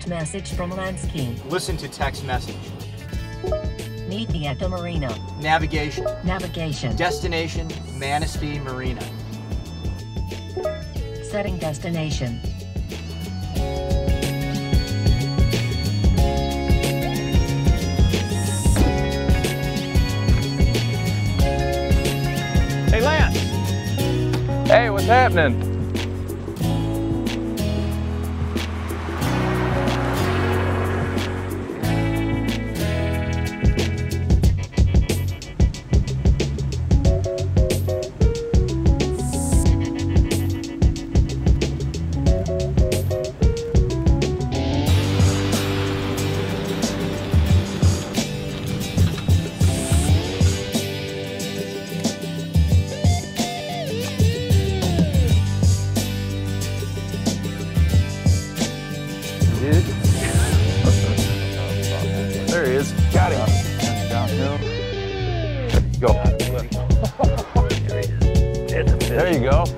Text message from Lansky. Listen to text message. Meet me at the marina. Navigation. Navigation. Destination, Manistee Marina. Setting destination. Hey, Lance. Hey, what's happening? There he is. Got him. Downhill. Go. There you go.